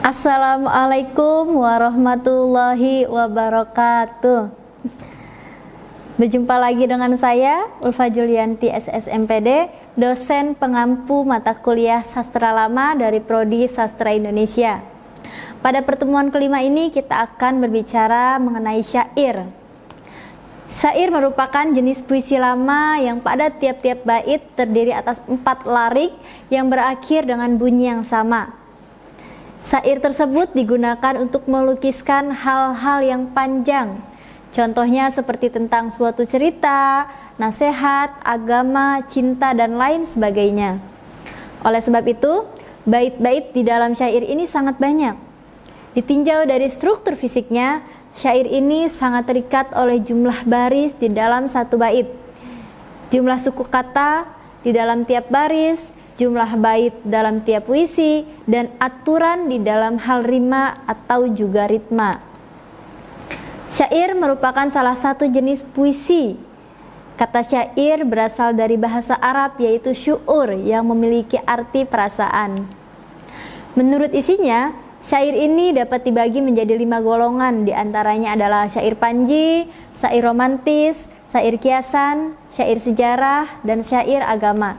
Assalamualaikum warahmatullahi wabarakatuh. Berjumpa lagi dengan saya, Ulfa Julianti SSMPD, dosen pengampu mata kuliah Sastra Lama dari Prodi Sastra Indonesia. Pada pertemuan kelima ini kita akan berbicara mengenai syair. Syair merupakan jenis puisi lama yang pada tiap-tiap bait terdiri atas 4 larik yang berakhir dengan bunyi yang sama. Syair tersebut digunakan untuk melukiskan hal-hal yang panjang. Contohnya seperti tentang suatu cerita, nasihat, agama, cinta, dan lain sebagainya. Oleh sebab itu, bait-bait di dalam syair ini sangat banyak. Ditinjau dari struktur fisiknya, syair ini sangat terikat oleh jumlah baris di dalam satu bait, jumlah suku kata di dalam tiap baris, jumlah bait dalam tiap puisi, dan aturan di dalam hal rima atau juga ritma. Syair merupakan salah satu jenis puisi. Kata syair berasal dari bahasa Arab yaitu syu'ur yang memiliki arti perasaan. Menurut isinya, syair ini dapat dibagi menjadi 5 golongan, diantaranya adalah syair panji, syair romantis, syair kiasan, syair sejarah, dan syair agama.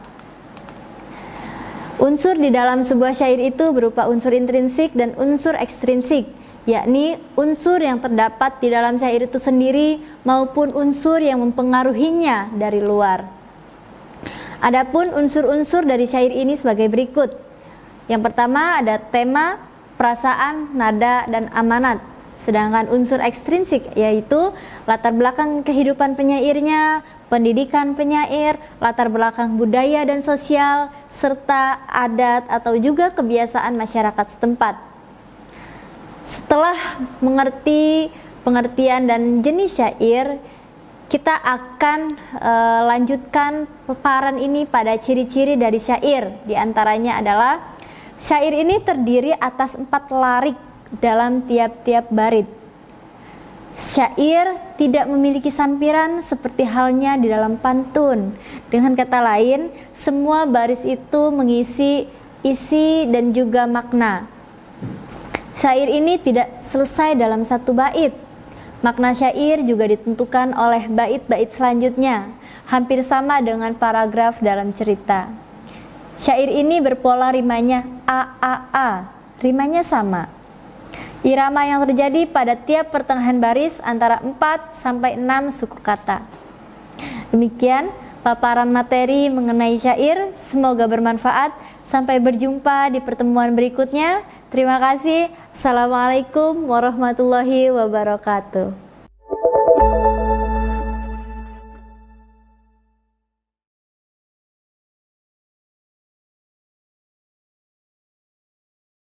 Unsur di dalam sebuah syair itu berupa unsur intrinsik dan unsur ekstrinsik, yakni unsur yang terdapat di dalam syair itu sendiri maupun unsur yang mempengaruhinya dari luar. Adapun unsur-unsur dari syair ini sebagai berikut. Yang pertama ada tema, perasaan, nada, dan amanat. Sedangkan unsur ekstrinsik yaitu latar belakang kehidupan penyairnya, pendidikan penyair, latar belakang budaya dan sosial, serta adat atau juga kebiasaan masyarakat setempat. Setelah mengerti pengertian dan jenis syair, kita akan lanjutkan paparan ini pada ciri-ciri dari syair. Di antaranya adalah syair ini terdiri atas 4 larik dalam tiap-tiap bait. Syair tidak memiliki sampiran seperti halnya di dalam pantun. Dengan kata lain, semua baris itu mengisi isi dan juga makna. Syair ini tidak selesai dalam satu bait. Makna syair juga ditentukan oleh bait-bait selanjutnya, hampir sama dengan paragraf dalam cerita. Syair ini berpola rimanya a, rimanya sama. Irama yang terjadi pada tiap pertengahan baris antara 4 sampai 6 suku kata. Demikian paparan materi mengenai syair, semoga bermanfaat. Sampai berjumpa di pertemuan berikutnya. Terima kasih. Assalamualaikum warahmatullahi wabarakatuh.